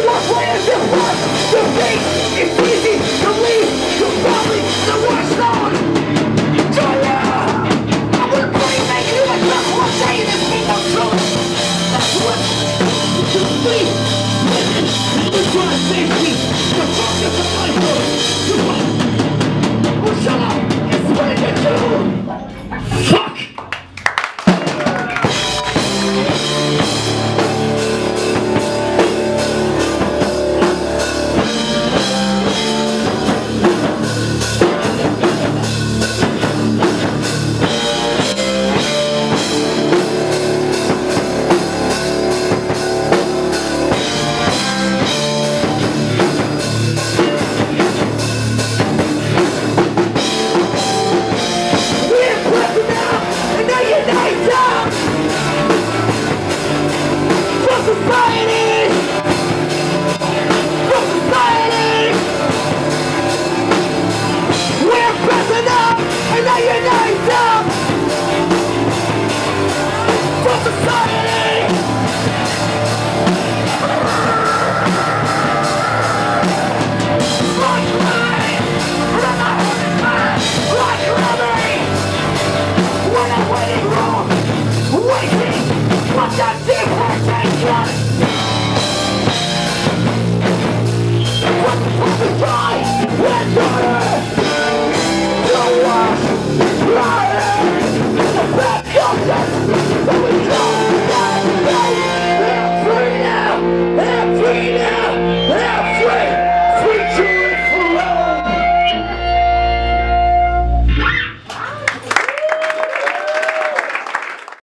What way is it what? The beat is easy to leave. You're probably the worst known. So yeah, I'm gonna play make you like that one day this thing I'm truth. That's what you see. We're trying to save me. The focus of my hood. Well, shut up. It's what you do. Fuck.